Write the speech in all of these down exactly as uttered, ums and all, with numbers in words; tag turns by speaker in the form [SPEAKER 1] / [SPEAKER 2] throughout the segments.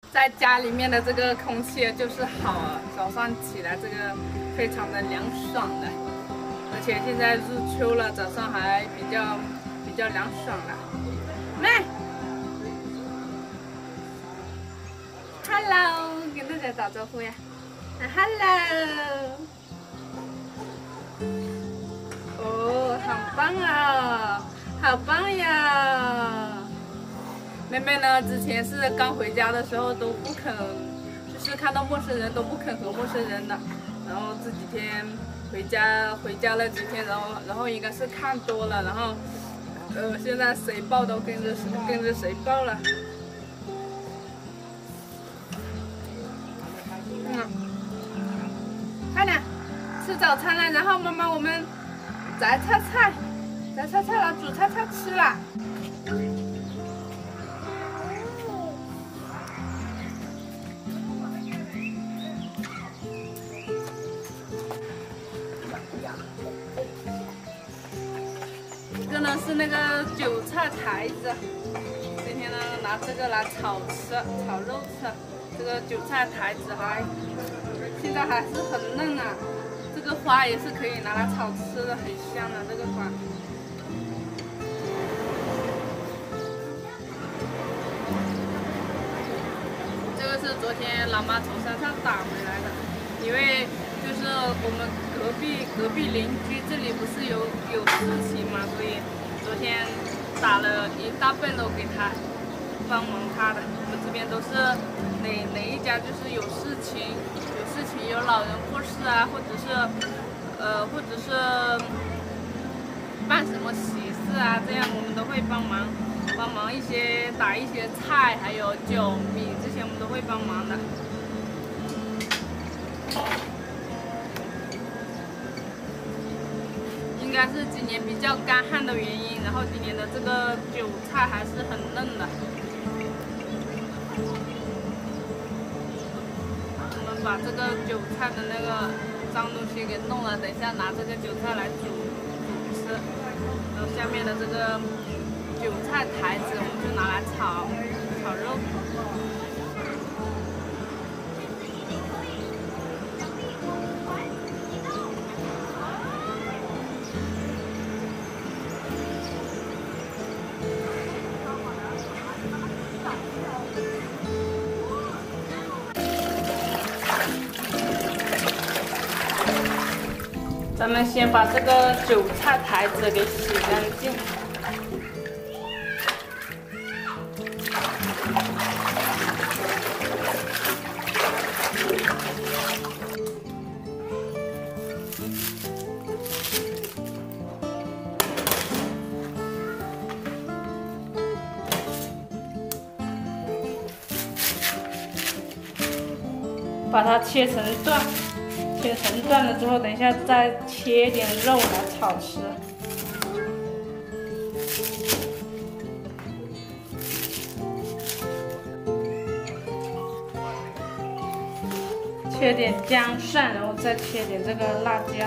[SPEAKER 1] 在家里面的这个空气就是好啊，早上起来这个非常的凉爽的，而且现在入秋了，早上还比较比较凉爽了。来 ，Hello， 跟大家打招呼呀 ，Hello。哦，好棒啊，好棒呀！妹妹呢，之前是刚回家的时候都不肯，就是看到陌生人都不肯和陌生人的。然后这几天回家回家了几天，然后然后应该是看多了，然后呃现在谁抱都跟着跟着谁抱了。嗯，快点吃早餐了，然后妈妈我们摘菜菜，摘菜菜了，煮菜菜吃了。这个呢是那个韭菜台子，今天呢拿这个来炒吃，炒肉吃。这个韭菜台子还现在还是很嫩啊，这个花也是可以拿来炒吃的，很香的这个花。这个是昨天老妈从山上打回来的，因为就是我们隔壁隔壁邻居这里不是有有事情嘛，所以昨天打了一大背篓给他帮忙他的。我们这边都是哪哪一家就是有事情有事情有老人过世啊，或者是呃或者是办什么喜事啊，这样我们都会帮忙帮忙一些打一些菜，还有酒米这些我们都会帮忙的。应该是今年比较干旱的原因，然后今年的这个韭菜还是很嫩的。我们把这个韭菜的那个脏东西给弄了，等一下拿这个韭菜来煮煮吃。然后下面的这个韭菜台子我们就拿来炒炒肉。咱们先把这个韭菜台子给洗干净。把它切成段。切成段了之后，等一下再切点肉来炒吃。切点姜蒜，然后再切点这个辣椒。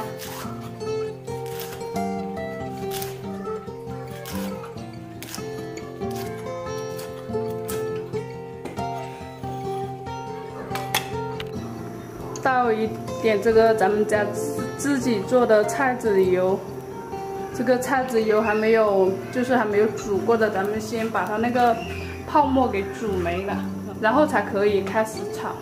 [SPEAKER 1] 倒一点这个咱们家自己做的菜籽油，这个菜籽油还没有，就是还没有煮过的，咱们先把它那个泡沫给煮没了，然后才可以开始炒。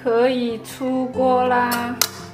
[SPEAKER 1] 可以出锅啦。